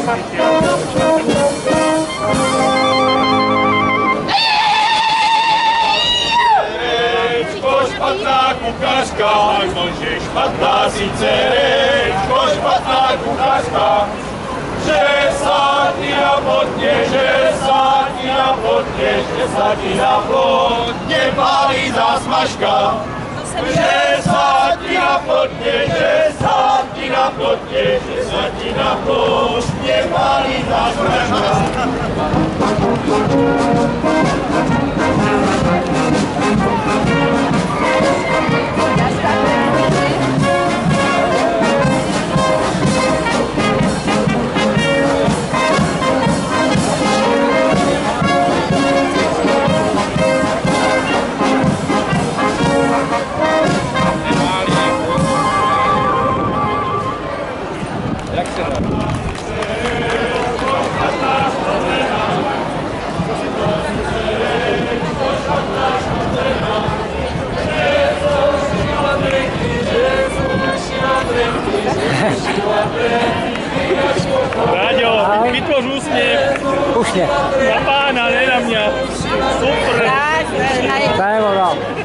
Špatná kuchařka, nože špatná sice rečko, špatná kuchařka. 60 na plotně, 60 na plotně, 60 na plotně, pálí zásmažka. 60 na plotně, 60 na plotně, 60 na plotně, pálí zásmažka. Ráďo, vytvoř úsměv. Už ne. Na pána, ne na mě. Super. Daj,